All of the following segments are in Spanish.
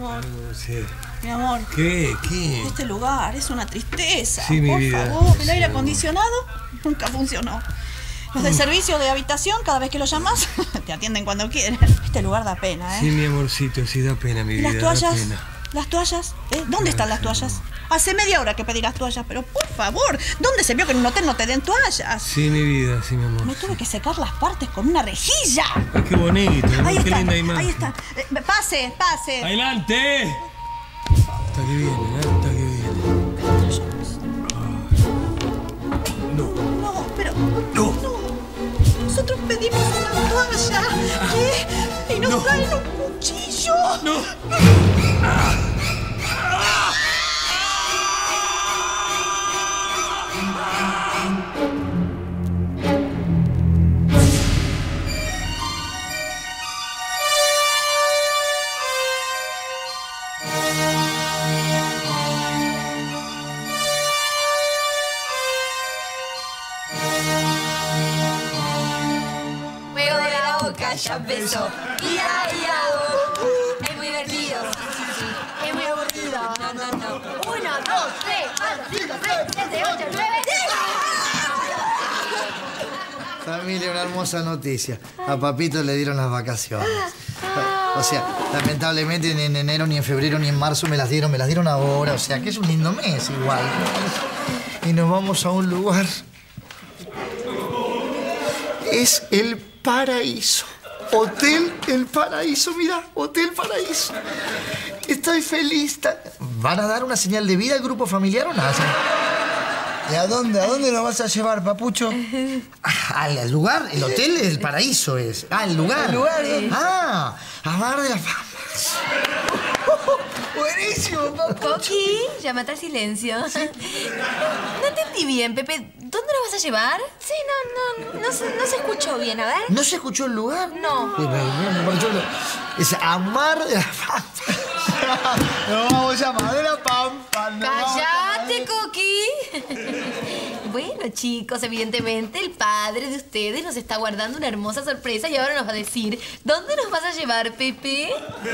amor. Sí. Mi amor. ¿Qué? ¿Qué? Este lugar es una tristeza. Sí, mi vida. Por favor, el Sí, aire amor. acondicionado nunca funcionó. Los del servicio de habitación, cada vez que los llamas, te atienden cuando quieren. Este lugar da pena, ¿eh? Sí, mi amorcito, sí da pena, mi ¿Y vida. las toallas? Da pena. ¿Las toallas? ¿Dónde están las toallas? Hace media hora que pedí las toallas, pero por favor, ¿dónde se vio que en un hotel no te den toallas? Sí, mi vida, sí, mi amor. Me tuve que secar las partes con una rejilla. Ay, qué bonito, ¿no? Ahí Qué está, linda imagen. ahí está. Pase, pase. ¡Adelante! Hasta que viene, hasta que viene. No. No, pero... No. Nosotros pedimos una toalla. ¿Qué? Y nos traen un cuchillo. No. Juego de la boca, ya empezó. Ia, ia, es muy divertido. Sí. Es muy aburrido. No. 1, 2, 3, 4, 5, 6, 7, 8, 9, 10. Familia, una hermosa noticia. A Papito le dieron las vacaciones. O sea, lamentablemente ni en enero, ni en febrero, ni en marzo me las dieron ahora. O sea, que es un lindo mes igual. Y nos vamos a un lugar. Es el Paraíso. Hotel El Paraíso, mira, Hotel Paraíso. Estoy feliz. ¿Van a dar una señal de vida al grupo familiar o nada? ¿Y a dónde nos vas a llevar, papucho? Al lugar, el Hotel El Paraíso es. El lugar. ¿El lugar? A Mar de las Palmas. Buenísimo, papucho. Coqui, llámate al silencio. No entendí bien, Pepe. ¿Dónde lo vas a llevar? Sí, no se escuchó bien, a ver. ¿No se escuchó el lugar? No. Es a Mar de las Palmas. Nos vamos a Mar de la Pampa. ¡Cállate, Coqui! Bueno, chicos, evidentemente el padre de ustedes nos está guardando una hermosa sorpresa y ahora nos va a decir, ¿dónde nos vas a llevar, Pepe?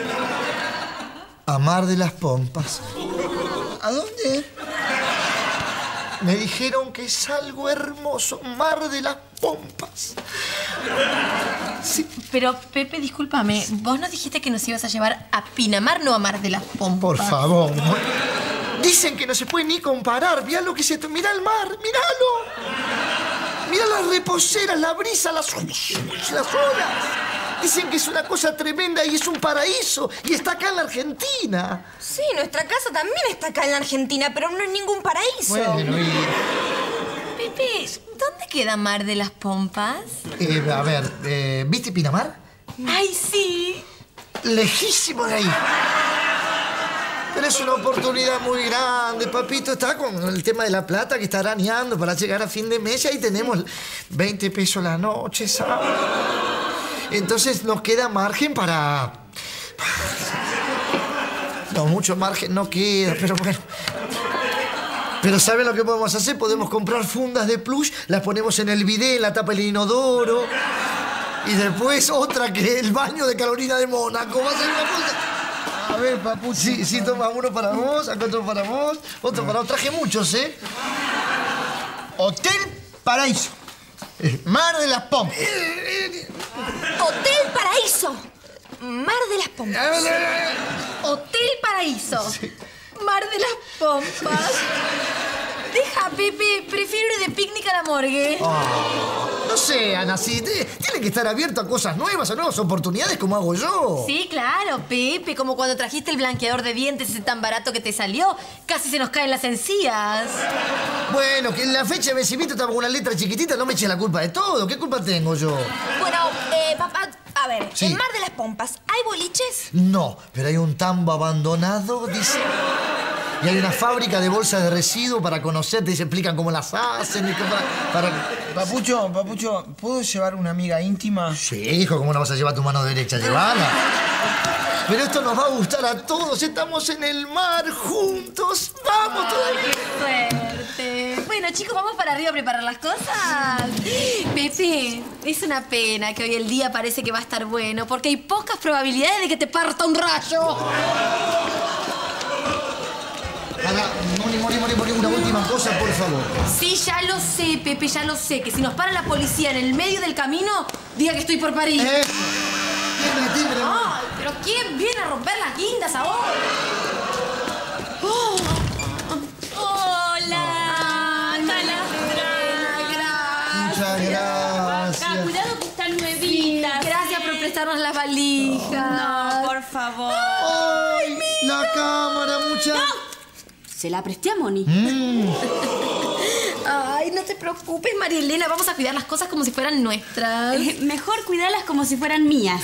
A Mar de las Pompas. ¿A dónde? Me dijeron que es algo hermoso. Mar de las Pompas. Sí. Pero, Pepe, discúlpame, vos nos dijiste que nos ibas a llevar a Pinamar, no a Mar de las Pompas. Por favor. Dicen que no se puede ni comparar. Mirá lo que se... Mirá el mar, míralo. Mirá las reposeras, la brisa, las olas. Dicen que es una cosa tremenda y es un paraíso. Y está acá en la Argentina. Sí, nuestra casa también está acá en la Argentina, pero no es ningún paraíso. Bueno, Pepe, ¿dónde queda Mar de las Pompas? a ver, ¿viste Pinamar? ¡Ay, sí! Lejísimo de ahí. Pero es una oportunidad muy grande. Papito está con el tema de la plata que está arañando para llegar a fin de mes y ahí tenemos 20 pesos la noche, ¿sabes? Entonces nos queda margen para... No, mucho margen no queda, pero bueno. Pero ¿saben lo que podemos hacer? Podemos comprar fundas de plush, las ponemos en el bidet, en la tapa del inodoro. Y después otra que el baño de Carolina de Mónaco. Va a ser una cosa... A ver, papucho. Sí, toma uno para vos, acá otro para vos, otro para vos. Traje muchos, ¿eh? Hotel Paraíso. Mar de las Pompas. Hotel Paraíso. Mar de las Pompas. Hotel Paraíso. Mar de las Pompas. Deja, Pepe, prefiero ir de picnic a la morgue. No sé, Ana, sí, tiene que estar abierto a cosas nuevas, a nuevas oportunidades como hago yo. Sí, claro, Pepe, como cuando trajiste el blanqueador de dientes ese tan barato que te salió. Casi se nos caen las encías. Bueno, que en la fecha de vencimiento estaba con una letra chiquitita, no me eches la culpa de todo. ¿Qué culpa tengo yo? Bueno, papá, a ver, Sí. en Mar de las Pompas, ¿hay boliches? No, pero hay un tambo abandonado, dice. Y hay una fábrica de bolsas de residuos para conocerte y se explican cómo las hacen y qué para... Papucho, ¿puedo llevar una amiga íntima? Sí, hijo, ¿cómo no vas a llevar tu mano derecha? Llevala. Pero esto nos va a gustar a todos. Estamos en el mar juntos. ¡Vamos todavía! ¡Qué suerte! Bueno, chicos, vamos para arriba a preparar las cosas. Pepe, es una pena que hoy el día parece que va a estar bueno, porque hay pocas probabilidades de que te parta un rayo. Moni, una última cosa, por favor. Sí, ya lo sé, Pepe, ya lo sé. Que si nos para la policía en el medio del camino, diga que estoy por parir. Timbre. Ay, pero ¿quién viene a romper las guindas ahora? Hola, Muchas gracias. cuidado que están nuevitas. Gracias por prestarnos las valijas. No, por favor. ¡Ay, la cámara, Se la presté a Moni. Ay, no te preocupes, María Elena. Vamos a cuidar las cosas como si fueran nuestras. Mejor cuidarlas como si fueran mías.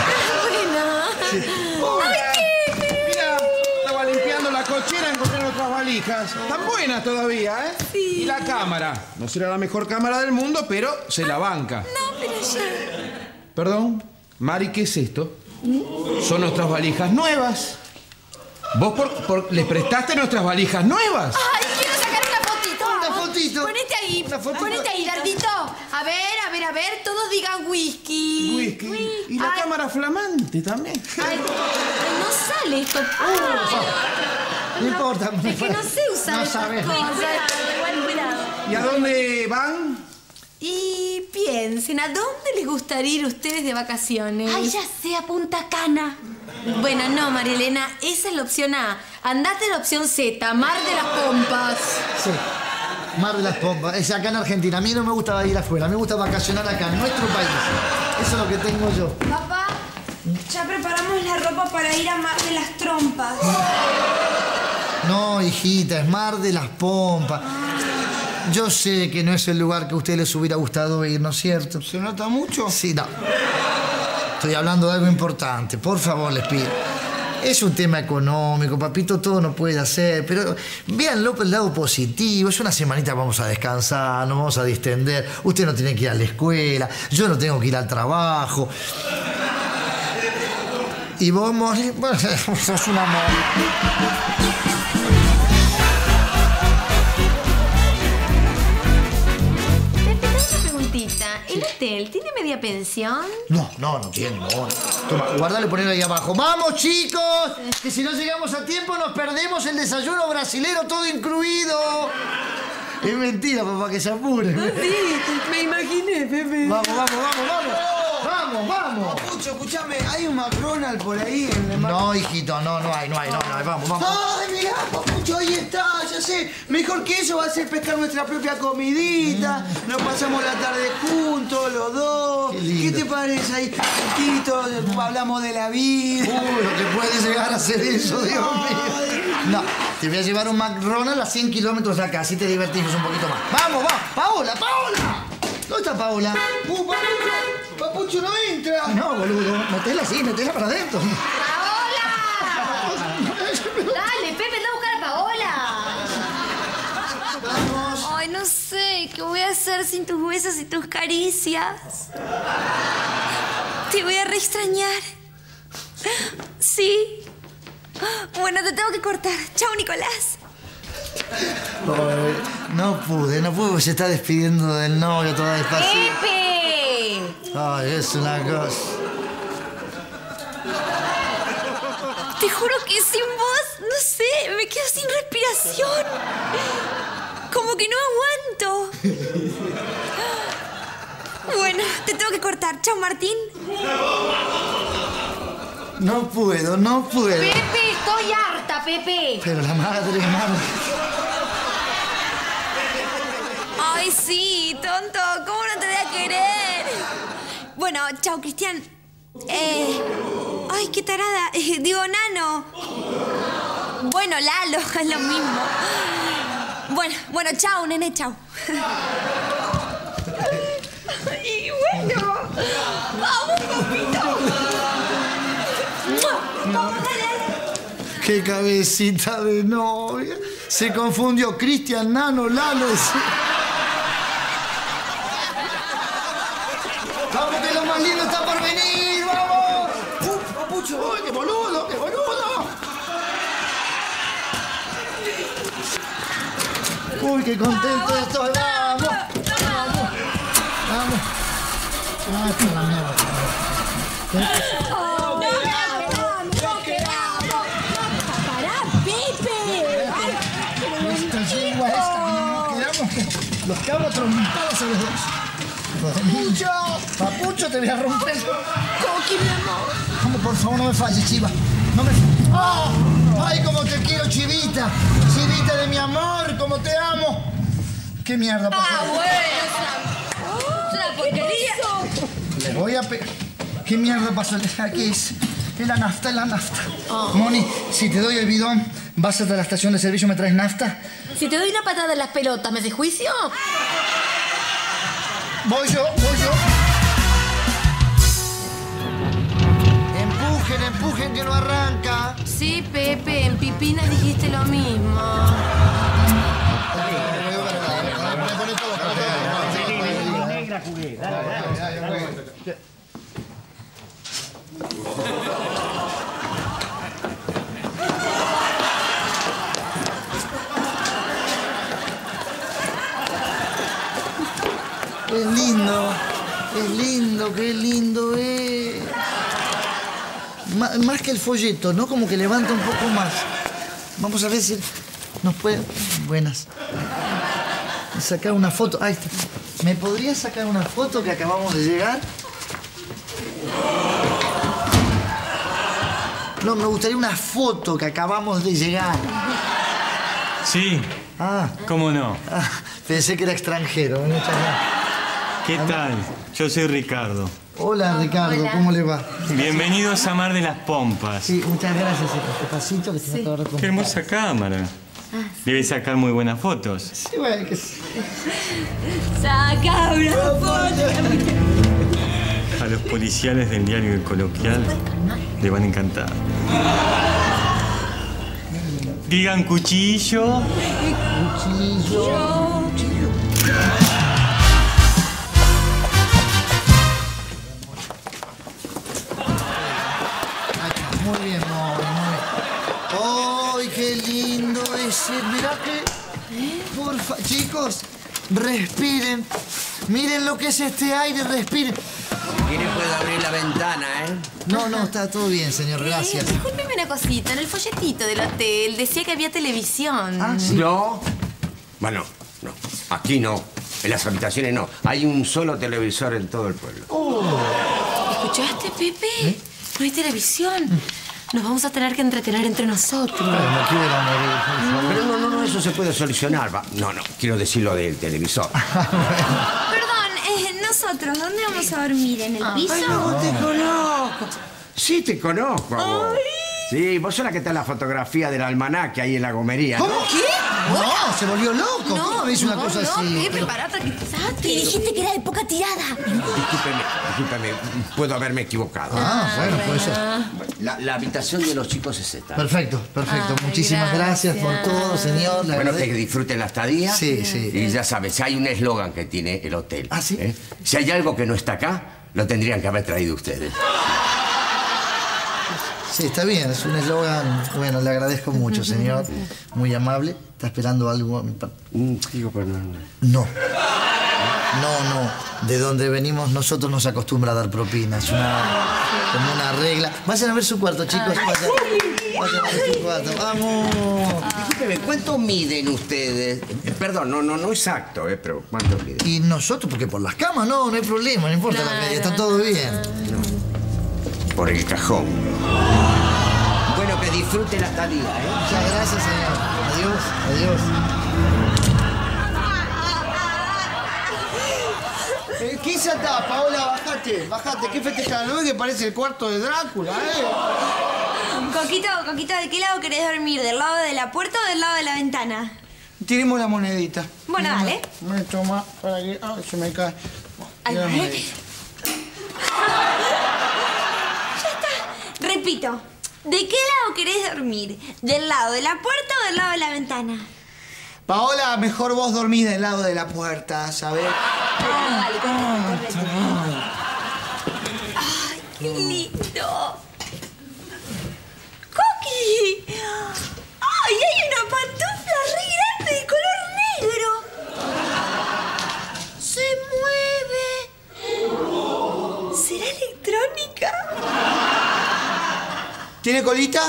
Bueno. Mira, estaba limpiando la cochera, encontré otras valijas. Están buenas todavía, ¿eh? Sí. Y la cámara. No será la mejor cámara del mundo, pero se la banca. No, pero ya. Perdón, Mari, ¿qué es esto? Son nuestras valijas nuevas. ¿Vos les prestaste nuestras valijas nuevas? Ay, quiero sacar una fotito. Una fotito. Ponete ahí. Una fotito. Ponete ahí, Dardito. A ver. Todos digan whisky. Whisky. Y la Ay. cámara flamante también. Ay, no sale esto. No importa. Es que no sé usar No estas sabes. cosas. Cuidado. ¿Y a dónde van? Y piensen, ¿a dónde les gustaría ir ustedes de vacaciones? Ay, ya sé, a Punta Cana. Bueno, no, María Elena, esa es la opción A. Andate a la opción Z, Mar de las Pompas. Sí. Mar de las Pompas. Es acá en Argentina. A mí no me gusta ir afuera. Me gusta vacacionar acá, en nuestro país. Eso es lo que tengo yo. Papá, ya preparamos la ropa para ir a Mar de las Trompas. No, hijita, es Mar de las Pompas. Yo sé que no es el lugar que a ustedes les hubiera gustado ir, ¿no es cierto? ¿Se nota mucho? Sí, no. Estoy hablando de algo importante. Por favor, les pido. Es un tema económico, papito, todo no puede hacer, pero véanlo por el lado positivo. Es una semanita, vamos a descansar, nos vamos a distender. Usted no tiene que ir a la escuela, yo no tengo que ir al trabajo. Y vos, Molly, bueno, sos un amor. ¿El hotel tiene media pensión? No tiene, no. Toma, guardale, ponelo ahí abajo. ¡Vamos, chicos! Que si no llegamos a tiempo nos perdemos el desayuno brasilero todo incluido. Es mentira, papá, que se apure. Sí, me imaginé, Pepe. Vamos. Papucho, escúchame, ¿hay un McDonald's por ahí en el mar? No, hijito, no hay. Vamos. ¡Ay, mirá, Papucho, ahí está! Ya sé, mejor que eso va a ser pescar nuestra propia comidita. Nos pasamos la tarde juntos, los dos. Qué lindo. ¿Qué te parece ahí? Juntito, hablamos de la vida. Lo que puede llegar a ser eso, Dios mío. No, te voy a llevar un McDonald's a 100 kilómetros de acá, así te divertimos un poquito más. ¡Vamos! ¡Paola! ¿Dónde está Paola? Papucho no entra. No, boludo, metela para adentro. ¡Paola! Dale, Pepe, anda a buscar a Paola. Ay, no sé, ¿qué voy a hacer sin tus besos y tus caricias? Te voy a re extrañar. Sí. Bueno, te tengo que cortar. Chao, Nicolás. Ay, no pude, porque se está despidiendo del novio toda despacito. ¡Pepe! Ay, es una cosa. Te juro que sin vos, no sé, me quedo sin respiración. Como que no aguanto. Bueno, te tengo que cortar. Chao, Martín. No puedo. Pepe, estoy harta, Pepe. Pero la madre. Ay, sí, tonto. ¿Cómo no te voy a querer? Bueno, chao, Cristian. Ay, qué tarada. Digo, Nano. Bueno, Lalo, es lo mismo. Bueno, chao, nene, chao. Y bueno, vamos, papito. Vamos, dale. Qué cabecita de novia. Se confundió Cristian, Nano, Lalo. Vamos, que lo más lindo está por venir, vamos. Papucho, qué boludo. Uy, qué contento estoy. Vamos. Vamos. Ah, esta es la mierda. Esta yegua esta que nos quedamos. Los cabros trompados a los dos. ¡Papucho! ¡Papucho, te voy a romper! Coqui, mi amor. Vamos, por favor, no me falles, Chiva. No me... ¡Oh! ¡Ay, cómo te quiero, Chivita! Chivita de mi amor, cómo te amo. ¿Qué mierda pasó? Es una porquería. Le voy a pegar. ¿Qué mierda pasó? Aquí es la nafta, la nafta. Moni, si te doy el bidón, vas hasta la estación de servicio, ¿me traes nafta? Si te doy una patada en las pelotas, ¿me haces juicio? Voy yo. Empujen, que no arranca. Sí, Pepe, en Pipina dijiste lo mismo. Negra jugué, dale. Qué lindo es. Más que el folleto, ¿no? Como que levanta un poco más. Vamos a ver si nos puede... Buenas. Sacar una foto. Ahí está. ¿Me podrías sacar una foto que acabamos de llegar? No, me gustaría una foto que acabamos de llegar. Sí. ¿Cómo no? Pensé que era extranjero. Muchas gracias. ¿Qué tal? Yo soy Ricardo. Hola, Ricardo. ¿Cómo le va? Bienvenidos a Mar de las Pompas. Sí, muchas gracias. Este pasito que se me acaba de Qué hermosa cámara. Debe sacar muy buenas fotos. Sí, bueno, que sí. Saca una foto. A los policiales del diario El Coloquial le van a encantar. Digan cuchillo. Cuchillo. Muy bien, muy bien. ¡Ay, qué lindo ese! Mirá que... Porfa, chicos, respiren. Miren lo que es este aire, respiren. Si quiere puedo abrir la ventana, ¿eh? No, está todo bien, señor, gracias. Discúlpeme una cosita. En el folletito del hotel decía que había televisión. Ah, sí. No. Bueno, no. Aquí no. En las habitaciones no. Hay un solo televisor en todo el pueblo. ¿Escuchaste, Pepe? No hay televisión. Nos vamos a tener que entretener entre nosotros. No quiero morir. Pero no, eso se puede solucionar. No, quiero decir lo del televisor. Perdón, nosotros, ¿dónde vamos a dormir? ¿En el piso? Ay, no, te conozco. Sí, te conozco a vos. Sí, vos sos la que está en la fotografía del almanaque ahí en la gomería, ¿no? ¿Cómo? ¿Qué? No, se volvió loco. ¿Cómo me dice una cosa así? Pepe, parate, que te Y dijiste que era de poca tirada. Discúlpeme, puedo haberme equivocado. Bueno, puede ser. La habitación de los chicos es esta. Perfecto. Muchísimas gracias por todo, señor. Le Bueno, que agradezco. disfruten la estadía. Sí. Y ya sabes, hay un eslogan que tiene el hotel. ¿Ah, sí? Si hay algo que no está acá, lo tendrían que haber traído ustedes. Sí, está bien, es un eslogan. Bueno, le agradezco mucho, señor. Muy amable. ¿Está esperando algo? Digo, pero no. No. De donde venimos nosotros nos acostumbra a dar propinas. Como una regla. Vayan a ver su cuarto, chicos. Vayan a ver su cuarto. ¡Vamos! Discúlpeme, ¿cuánto miden ustedes? Perdón, no exacto, pero ¿cuánto miden? Y nosotros, porque por las camas no hay problema, no importa la media, está todo bien. Por el cajón. Bueno, que disfrute la estadía, ¿eh? Muchas gracias, señor. Adiós. ¿Qué se está, Paola? Bájate. ¿Qué festejan? ¿No ves que parece el cuarto de Drácula, Coquito, ¿de qué lado querés dormir? ¿Del lado de la puerta o del lado de la ventana? Tiremos la monedita. Bueno, dale. Me toma para que... Ay, se me cae. Ay, Tira la ay. monedita. Repito, ¿de qué lado querés dormir? ¿Del lado de la puerta o del lado de la ventana? Paola, mejor vos dormís del lado de la puerta, ¿sabés? Ay, qué lindo. ¡Coqui! ¡Ay, hay una pantufla re grande de color negro! ¿Tiene colita?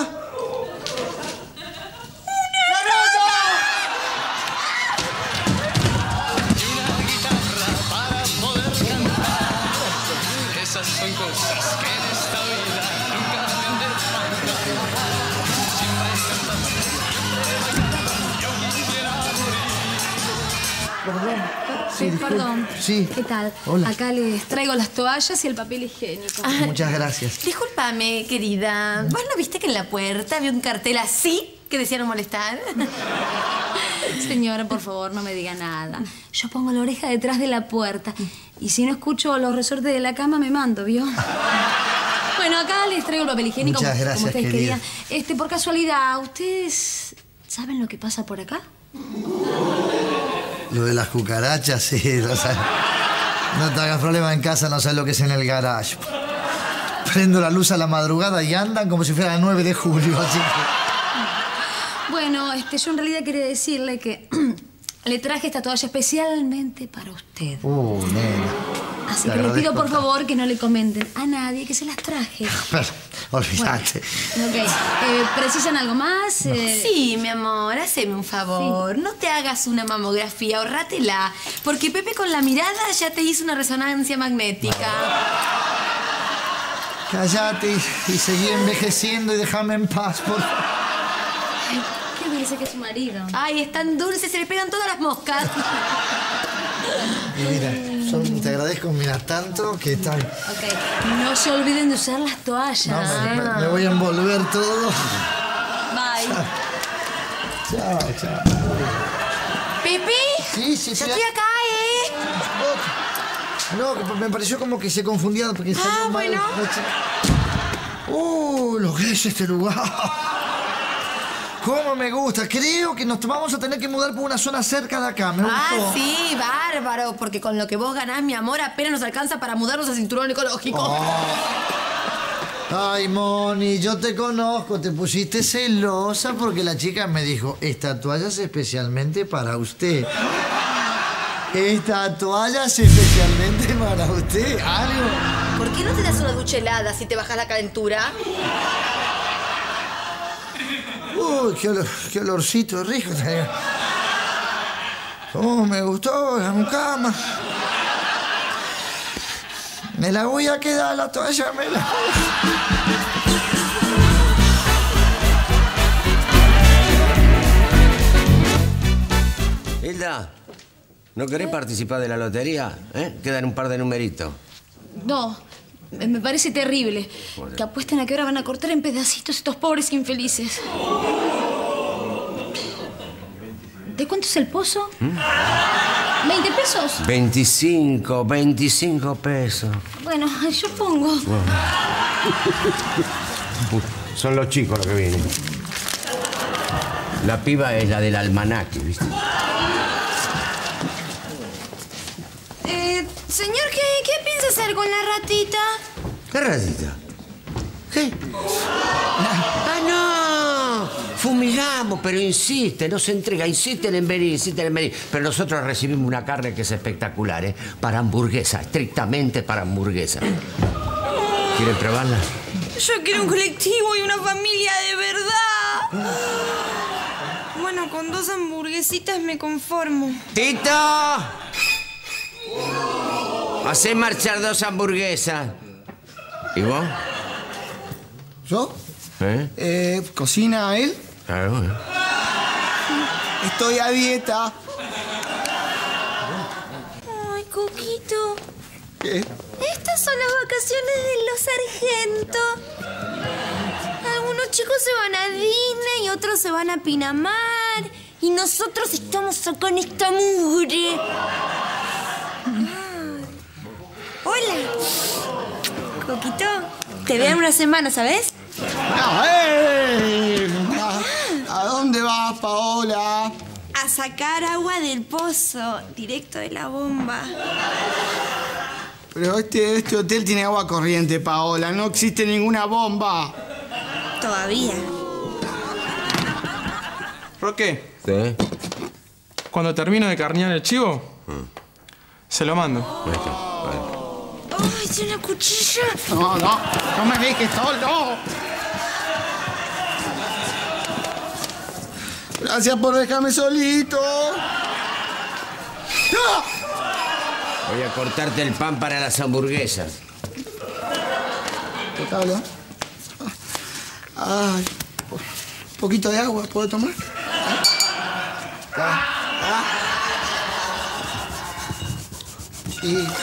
Esas son cosas que en esta vida nunca deben de faltar. Perdón. Sí. ¿Qué tal? Hola. Acá les traigo las toallas y el papel higiénico. Muchas gracias. Discúlpame, querida. ¿Vos no viste que en la puerta había un cartel así que decía no molestar? Señora, por favor, no me diga nada. Yo pongo la oreja detrás de la puerta. Y si no escucho los resortes de la cama, me mando, ¿vio? Bueno, acá les traigo el papel higiénico. Muchas como gracias, ustedes querida. querían. Por casualidad, ¿ustedes saben lo que pasa por acá? Lo de las cucarachas, sí. O sea, no te hagas problema en casa, no sabes lo que es en el garage. Prendo la luz a la madrugada y andan como si fuera el 9 de julio, así que... Bueno, yo en realidad quería decirle que le traje esta toalla especialmente para usted. Nena. Así Te que les pido agradezco. por favor que no le comenten a nadie que se las traje. Pero, olvidate. Ok. ¿Precisan algo más? Sí, mi amor, haceme un favor. No te hagas una mamografía, ahorrátela. Porque Pepe con la mirada ya te hizo una resonancia magnética. Cállate y seguí envejeciendo y déjame en paz, por favor. ¿Qué dice que es su marido? Ay, es tan dulce, se le pegan todas las moscas. Y mira, te agradezco, mira, tanto que está... Ok. No se olviden de usar las toallas. No, me voy a envolver todo. Bye. Chao. ¿Pepe? Sí, Yo estoy acá, No, que me pareció como que se confundía porque salió mal. bueno. Lo que es este lugar. Cómo me gusta. Creo que nos vamos a tener que mudar por una zona cerca de acá. Me gustó. Sí, bárbaro. Porque con lo que vos ganás, mi amor, apenas nos alcanza para mudarnos al cinturón ecológico. Ay, Moni, yo te conozco. Te pusiste celosa porque la chica me dijo, esta toalla es especialmente para usted. Esta toalla es especialmente para usted. Algo. ¿Por qué no te das una ducha helada si te bajas la calentura? Uy, qué olorcito rico. Oh, me gustó la mucama. Me la voy a quedar la toalla, me la... Hilda, ¿no querés participar de la lotería? Quedan un par de numeritos. No, me parece terrible. Que apuesten a que ahora van a cortar en pedacitos estos pobres infelices. ¿De cuánto es el pozo? ¿20 pesos? 25 pesos. Bueno, yo pongo. Son los chicos los que vienen. La piba es la del almanaque, ¿viste? Señor, ¿qué piensa hacer con la ratita? ¿Qué ratita? ¿Qué? ¡Ah, no! Fumigamos, pero insiste, no se entrega. Insisten en venir. Pero nosotros recibimos una carne que es espectacular, ¿eh? Para hamburguesa, estrictamente para hamburguesa. ¿Quieren probarla? Yo quiero un colectivo y una familia de verdad. Bueno, con 2 hamburguesitas me conformo. ¡Tito! Hacé marchar 2 hamburguesas. ¿Y vos? ¿Yo? ¿Cocina él? Claro, Estoy a dieta. Ay, Coquito. ¿Qué? Estas son las vacaciones de los sargentos. Algunos chicos se van a Disney y otros se van a Pinamar. Y nosotros estamos acá en esta mugre. Hola. Coquito, te veo en una semana, ¿sabes? ¿A dónde vas, Paola? A sacar agua del pozo, directo de la bomba. Pero este hotel tiene agua corriente, Paola. No existe ninguna bomba. Todavía. Roque, ¿Sí? cuando termino de carnear el chivo, se lo mando. ¡Ay, tiene una cuchilla! No me dejes solo. Gracias por dejarme solito. ¡Ah! Voy a cortarte el pan para las hamburguesas. Total, ¿eh? Ay, un poquito de agua, ¿puedo tomar? Y,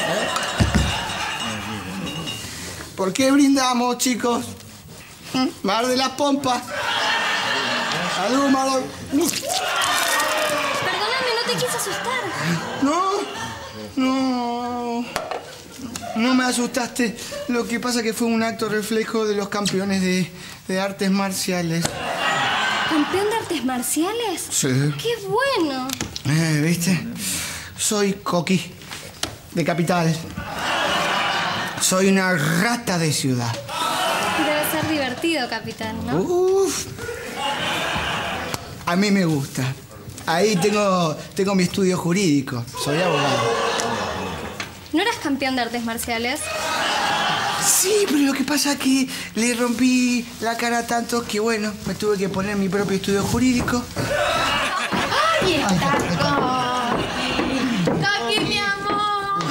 ¿por qué brindamos, chicos? Mar de las Pompas. Salud, Marlon. Perdóname, no te quise asustar. No me asustaste. Lo que pasa es que fue un acto reflejo de los campeones de artes marciales. ¿Campeón de artes marciales? Sí. ¡Qué bueno! ¿Viste? Soy Coqui, de Capital. Soy una rata de ciudad. Debe ser divertido, capitán, ¿no? Uf. A mí me gusta. Ahí tengo mi estudio jurídico. Soy abogado. ¿No eras campeón de artes marciales? Sí, pero lo que pasa es que le rompí la cara tanto que, bueno, me tuve que poner mi propio estudio jurídico. ¡Ay, está Coqui, mi amor!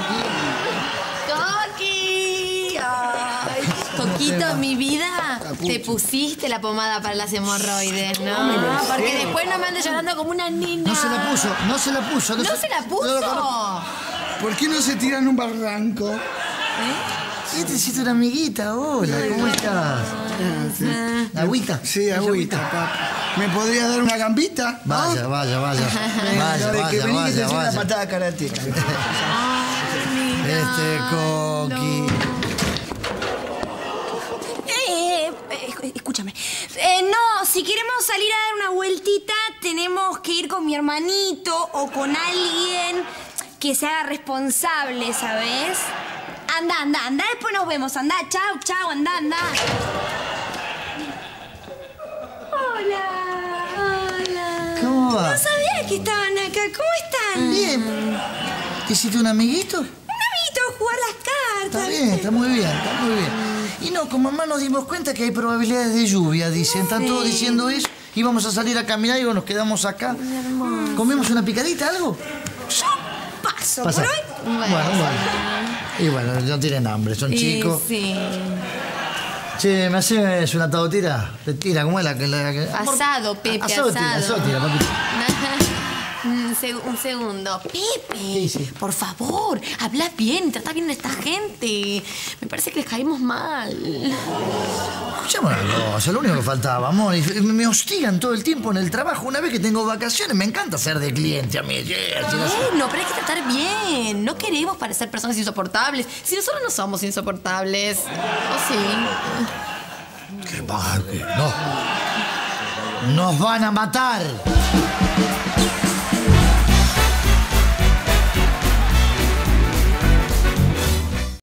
¡Coqui! ¡Ay! Coquito, mi vida, te pusiste la pomada para las hemorroides, ¿no? Porque después no me andes llorando como una niña. No se la puso. ¿No se la puso? ¿Por qué no se tiran un barranco? Sí, te hiciste una amiguita. Hola, ¿cómo estás? ¿Agüita? Sí, agüita, papá. ¿Me podría dar una gambita? Vaya. Que vení que te enseño una patada karateca. Coqui. Escúchame. No, si queremos salir a dar una vueltita, tenemos que ir con mi hermanito o con alguien que se haga responsable, ¿sabes? Anda, después nos vemos. Anda, chao, anda. Hola. ¿Cómo va? No sabía que estaban acá. ¿Cómo están? Bien. ¿Te hiciste un amiguito? Un amiguito, jugar las cartas. Está bien, está muy bien. Y no, con mamá nos dimos cuenta que hay probabilidades de lluvia, dicen. Están todos diciendo eso. Íbamos a salir a caminar y nos quedamos acá. ¿Comemos una picadita, algo? Yo paso. Pasa. ¿Por hoy? Bueno. Y bueno, no tienen hambre, son chicos. Sí. Che, ¿me haces una tira? Tira, ¿cómo es la que...? Asado, Pepe, asado. asado. Tira, papito. Un segundo. Pepe, Sí. por favor, habla bien, trata bien a esta gente. Me parece que les caímos mal. Escuchame una cosa, lo único que faltaba, amor. Me hostigan todo el tiempo en el trabajo. Una vez que tengo vacaciones, me encanta ser de cliente a mí. No, pero hay que tratar bien. No queremos parecer personas insoportables. Si nosotros no somos insoportables. ¿O sí? ¿Qué pasa? No. Nos van a matar.